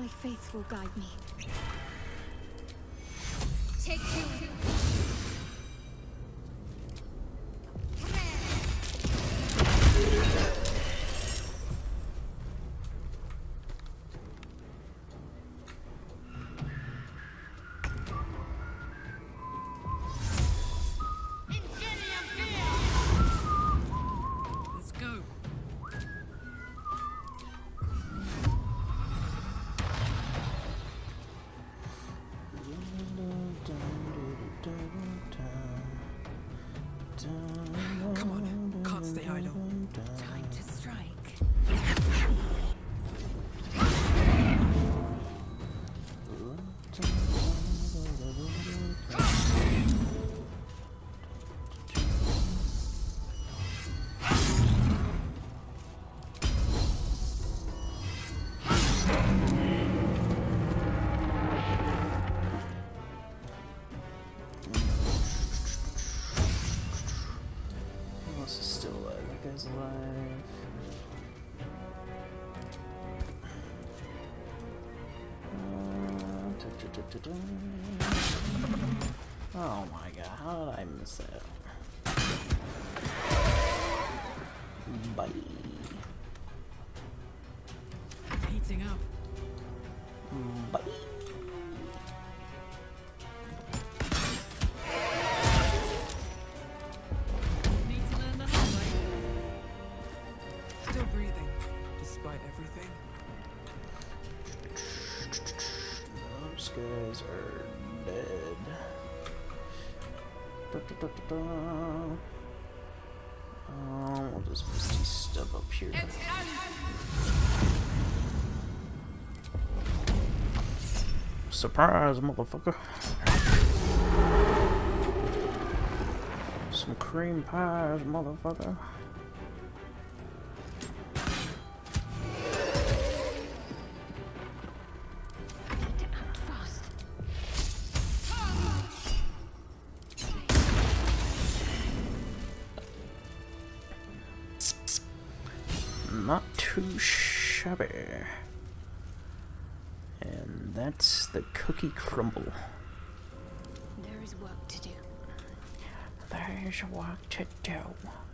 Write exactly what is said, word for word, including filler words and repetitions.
My faith will guide me. Take two. Come on, can't stay idle. Time to strike. Oh my god, how did I miss that? Bye. Heating up. Bye. Need to learn the hard way. Still breathing, despite everything. Those guys are dead. Da, da, da, da, da. Um, we'll just misty step up here. Surprise, motherfucker. Some cream pies, motherfucker. Not too shabby. And that's the cookie crumble. There is work to do. There's work to do.